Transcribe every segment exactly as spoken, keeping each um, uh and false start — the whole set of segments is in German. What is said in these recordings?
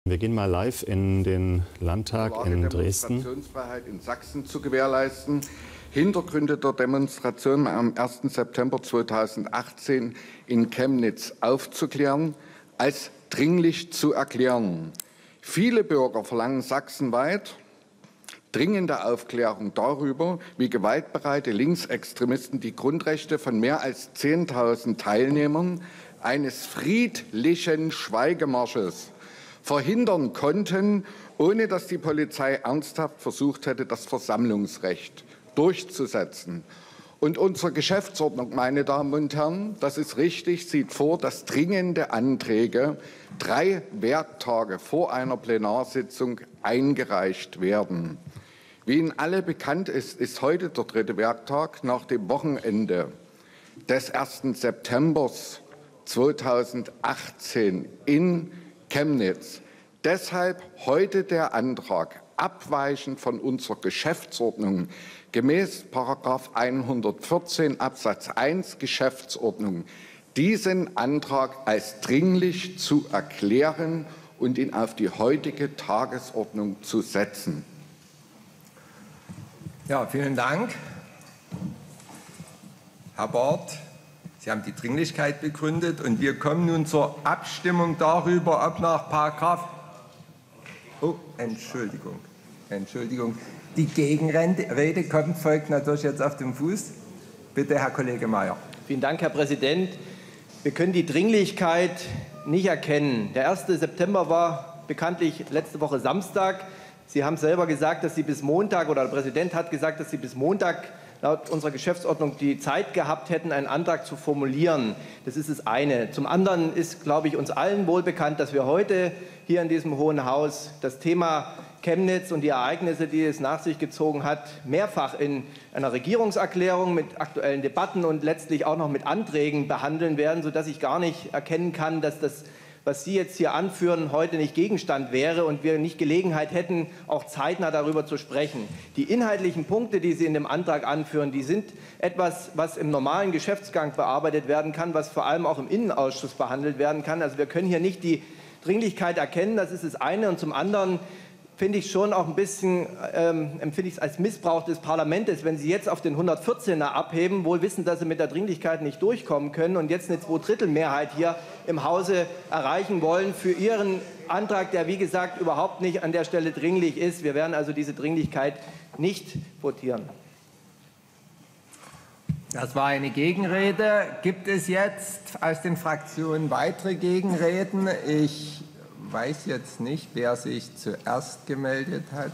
Wir gehen mal live in den Landtag in Dresden. Demonstrationsfreiheit in Sachsen zu gewährleisten. Hintergründe der Demonstration am ersten September zweitausendachtzehn in Chemnitz aufzuklären, als dringlich zu erklären. Viele Bürger verlangen sachsenweit dringende Aufklärung darüber, wie gewaltbereite Linksextremisten die Grundrechte von mehr als zehntausend Teilnehmern eines friedlichen Schweigemarsches verhindern konnten, ohne dass die Polizei ernsthaft versucht hätte, das Versammlungsrecht durchzusetzen. Und unsere Geschäftsordnung, meine Damen und Herren, das ist richtig, sieht vor, dass dringende Anträge drei Werktage vor einer Plenarsitzung eingereicht werden. Wie Ihnen alle bekannt ist, ist heute der dritte Werktag nach dem Wochenende des ersten September zweitausendachtzehn in Chemnitz. Deshalb heute der Antrag, abweichend von unserer Geschäftsordnung, gemäß Paragraph hundertvierzehn Absatz eins Geschäftsordnung, diesen Antrag als dringlich zu erklären und ihn auf die heutige Tagesordnung zu setzen. Ja, vielen Dank. Herr Barth, Sie haben die Dringlichkeit begründet und wir kommen nun zur Abstimmung darüber, ob nach Paragraph... Oh, Entschuldigung, Entschuldigung. Die Gegenrede kommt, folgt natürlich jetzt auf dem Fuß. Bitte, Herr Kollege Mayer. Vielen Dank, Herr Präsident. Wir können die Dringlichkeit nicht erkennen. Der erste September war bekanntlich letzte Woche Samstag. Sie haben selber gesagt, dass Sie bis Montag, oder der Präsident hat gesagt, dass Sie bis Montag laut unserer Geschäftsordnung die Zeit gehabt hätten, einen Antrag zu formulieren. Das ist das eine. Zum anderen ist, glaube ich, uns allen wohl bekannt, dass wir heute hier in diesem Hohen Haus das Thema Chemnitz und die Ereignisse, die es nach sich gezogen hat, mehrfach in einer Regierungserklärung mit aktuellen Debatten und letztlich auch noch mit Anträgen behandeln werden, sodass ich gar nicht erkennen kann, dass das, was Sie jetzt hier anführen, heute nicht Gegenstand wäre und wir nicht Gelegenheit hätten, auch zeitnah darüber zu sprechen. Die inhaltlichen Punkte, die Sie in dem Antrag anführen, die sind etwas, was im normalen Geschäftsgang bearbeitet werden kann, was vor allem auch im Innenausschuss behandelt werden kann. Also wir können hier nicht die Dringlichkeit erkennen, das ist das eine. Und zum anderen finde ich schon auch ein bisschen, ähm, empfinde ich es als Missbrauch des Parlaments, wenn Sie jetzt auf den hundertvierzehner abheben, wohl wissen, dass Sie mit der Dringlichkeit nicht durchkommen können und jetzt eine Zweidrittelmehrheit hier im Hause erreichen wollen für Ihren Antrag, der wie gesagt überhaupt nicht an der Stelle dringlich ist. Wir werden also diese Dringlichkeit nicht votieren. Das war eine Gegenrede. Gibt es jetzt aus den Fraktionen weitere Gegenreden? Ich weiß jetzt nicht, wer sich zuerst gemeldet hat.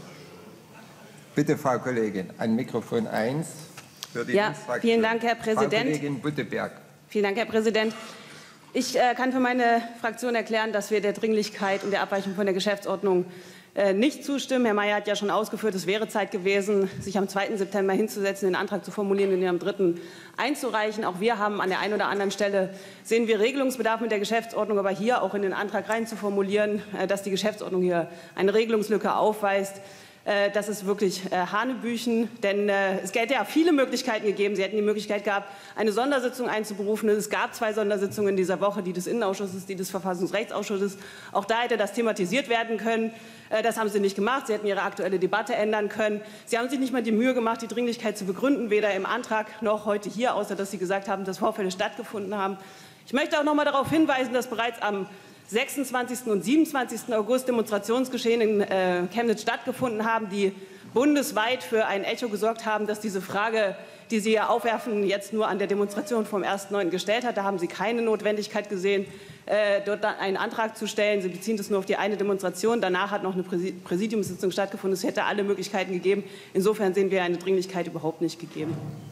Bitte, Frau Kollegin, an Mikrofon eins für die Ja, vielen Dank, Herr Präsident. Frau Kollegin Butteberg. Vielen Dank, Herr Präsident. Ich äh, kann für meine Fraktion erklären, dass wir der Dringlichkeit und der Abweichung von der Geschäftsordnung äh, nicht zustimmen. Herr Mayer hat ja schon ausgeführt, es wäre Zeit gewesen, sich am zweiten September hinzusetzen, den Antrag zu formulieren und ihn am dritten einzureichen. Auch wir haben an der einen oder anderen Stelle, sehen wir Regelungsbedarf mit der Geschäftsordnung, aber hier auch in den Antrag rein zu formulieren, äh, dass die Geschäftsordnung hier eine Regelungslücke aufweist. Das ist wirklich Hanebüchen, denn es hätte ja viele Möglichkeiten gegeben. Sie hätten die Möglichkeit gehabt, eine Sondersitzung einzuberufen. Es gab zwei Sondersitzungen in dieser Woche, die des Innenausschusses, die des Verfassungsrechtsausschusses. Auch da hätte das thematisiert werden können. Das haben Sie nicht gemacht. Sie hätten Ihre aktuelle Debatte ändern können. Sie haben sich nicht mal die Mühe gemacht, die Dringlichkeit zu begründen, weder im Antrag noch heute hier, außer dass Sie gesagt haben, dass Vorfälle stattgefunden haben. Ich möchte auch noch mal darauf hinweisen, dass bereits am sechsundzwanzigsten und siebenundzwanzigsten August Demonstrationsgeschehen in äh, Chemnitz stattgefunden haben, die bundesweit für ein Echo gesorgt haben, dass diese Frage, die Sie ja aufwerfen, jetzt nur an der Demonstration vom ersten neunten gestellt hat. Da haben Sie keine Notwendigkeit gesehen, äh, dort einen Antrag zu stellen. Sie beziehen das nur auf die eine Demonstration. Danach hat noch eine Präsidiumssitzung stattgefunden. Es hätte alle Möglichkeiten gegeben. Insofern sehen wir eine Dringlichkeit überhaupt nicht gegeben.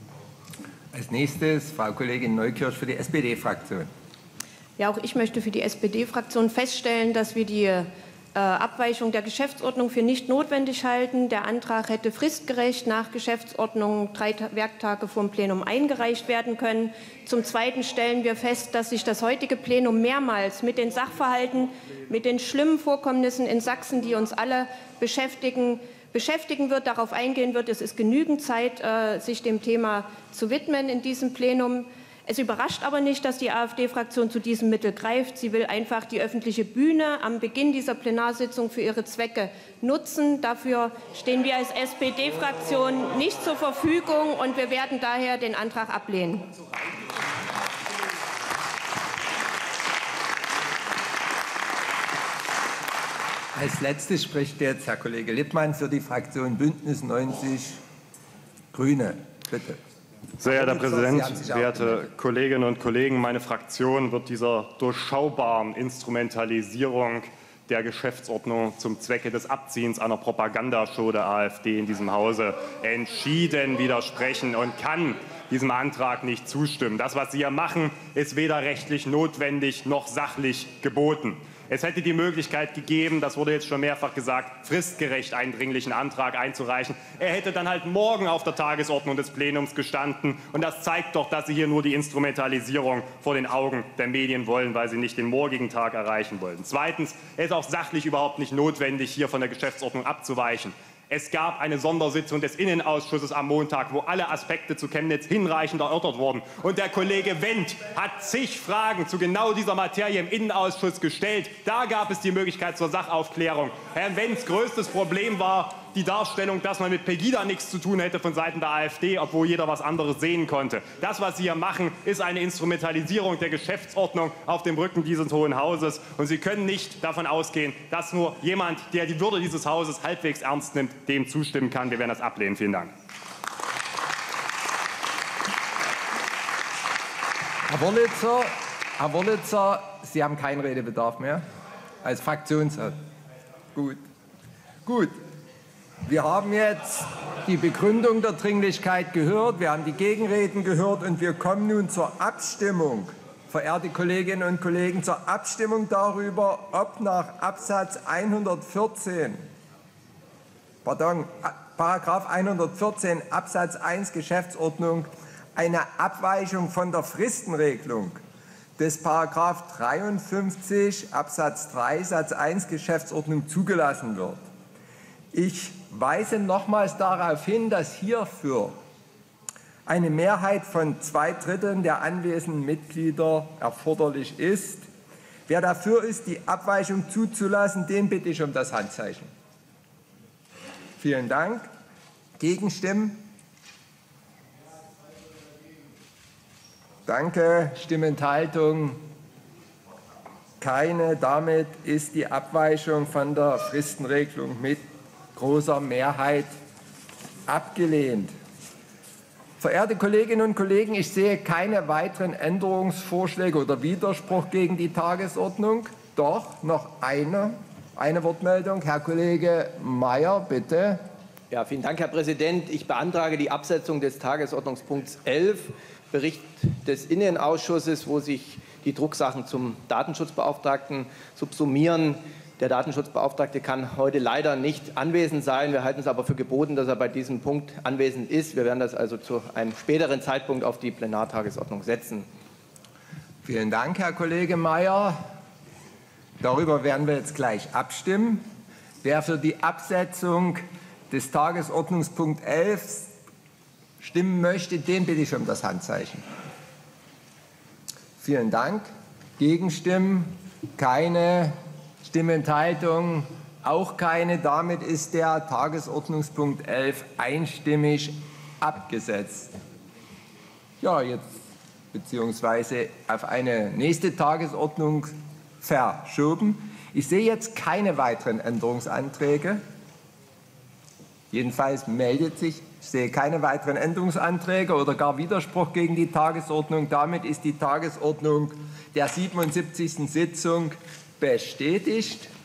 Als nächstes Frau Kollegin Neukirch für die S P D-Fraktion. Ja, auch ich möchte für die S P D-Fraktion feststellen, dass wir die äh, Abweichung der Geschäftsordnung für nicht notwendig halten. Der Antrag hätte fristgerecht nach Geschäftsordnung drei Werktage vor dem Plenum eingereicht werden können. Zum Zweiten stellen wir fest, dass sich das heutige Plenum mehrmals mit den Sachverhalten, mit den schlimmen Vorkommnissen in Sachsen, die uns alle beschäftigen, beschäftigen wird, darauf eingehen wird. Es ist genügend Zeit, äh, sich dem Thema zu widmen in diesem Plenum. Es überrascht aber nicht, dass die AfD-Fraktion zu diesem Mittel greift. Sie will einfach die öffentliche Bühne am Beginn dieser Plenarsitzung für ihre Zwecke nutzen. Dafür stehen wir als S P D-Fraktion nicht zur Verfügung, und wir werden daher den Antrag ablehnen. Als Letztes spricht jetzt Herr Kollege Lippmann für die Fraktion Bündnis neunzig Grüne. Bitte. Sehr geehrter Herr Präsident, werte Kolleginnen und Kollegen! Meine Fraktion wird dieser durchschaubaren Instrumentalisierung der Geschäftsordnung zum Zwecke des Abziehens einer Propagandashow der AfD in diesem Hause entschieden widersprechen und kann diesem Antrag nicht zustimmen. Das, was Sie hier machen, ist weder rechtlich notwendig noch sachlich geboten. Es hätte die Möglichkeit gegeben, das wurde jetzt schon mehrfach gesagt, fristgerecht einen dringlichen Antrag einzureichen. Er hätte dann halt morgen auf der Tagesordnung des Plenums gestanden. Und das zeigt doch, dass Sie hier nur die Instrumentalisierung vor den Augen der Medien wollen, weil Sie nicht den morgigen Tag erreichen wollen. Zweitens, es ist auch sachlich überhaupt nicht notwendig, hier von der Geschäftsordnung abzuweichen. Es gab eine Sondersitzung des Innenausschusses am Montag, wo alle Aspekte zu Chemnitz hinreichend erörtert wurden. Und der Kollege Wendt hat zig Fragen zu genau dieser Materie im Innenausschuss gestellt. Da gab es die Möglichkeit zur Sachaufklärung. Herrn Wendts größtes Problem war die Darstellung, dass man mit Pegida nichts zu tun hätte von Seiten der AfD, obwohl jeder was anderes sehen konnte. Das, was Sie hier machen, ist eine Instrumentalisierung der Geschäftsordnung auf dem Rücken dieses Hohen Hauses. Und Sie können nicht davon ausgehen, dass nur jemand, der die Würde dieses Hauses halbwegs ernst nimmt, dem zustimmen kann. Wir werden das ablehnen. Vielen Dank. Herr Wurlitzer, Herr Wurlitzer, Sie haben keinen Redebedarf mehr als Fraktionsrat. Gut. Gut. Wir haben jetzt die Begründung der Dringlichkeit gehört, wir haben die Gegenreden gehört, und wir kommen nun zur Abstimmung. Verehrte Kolleginnen und Kollegen, zur Abstimmung darüber, ob nach Absatz hundertvierzehn, pardon, Paragraph hundertvierzehn Absatz eins Geschäftsordnung eine Abweichung von der Fristenregelung des Paragraph dreiundfünfzig Absatz drei Satz eins Geschäftsordnung zugelassen wird. Ich weise nochmals darauf hin, dass hierfür eine Mehrheit von zwei Dritteln der anwesenden Mitglieder erforderlich ist. Wer dafür ist, die Abweichung zuzulassen, den bitte ich um das Handzeichen. Vielen Dank. Gegenstimmen? Danke. Stimmenthaltung? Keine. Damit ist die Abweichung von der Fristenregelung mit großer Mehrheit abgelehnt. Verehrte Kolleginnen und Kollegen, ich sehe keine weiteren Änderungsvorschläge oder Widerspruch gegen die Tagesordnung. Doch noch eine, eine Wortmeldung. Herr Kollege Mayer, bitte. Ja, vielen Dank, Herr Präsident. Ich beantrage die Absetzung des Tagesordnungspunkts elf, Bericht des Innenausschusses, wo sich die Drucksachen zum Datenschutzbeauftragten subsumieren. Der Datenschutzbeauftragte kann heute leider nicht anwesend sein. Wir halten es aber für geboten, dass er bei diesem Punkt anwesend ist. Wir werden das also zu einem späteren Zeitpunkt auf die Plenartagesordnung setzen. Vielen Dank, Herr Kollege Mayer. Darüber werden wir jetzt gleich abstimmen. Wer für die Absetzung des Tagesordnungspunkt elf stimmen möchte, den bitte ich um das Handzeichen. Vielen Dank. Gegenstimmen? Keine. Stimmenthaltung? Auch keine. Damit ist der Tagesordnungspunkt elf einstimmig abgesetzt. Ja, jetzt beziehungsweise auf eine nächste Tagesordnung verschoben. Ich sehe jetzt keine weiteren Änderungsanträge. Jedenfalls meldet sich, ich sehe keine weiteren Änderungsanträge oder gar Widerspruch gegen die Tagesordnung. Damit ist die Tagesordnung der siebenundsiebzigsten Sitzung bestätigt.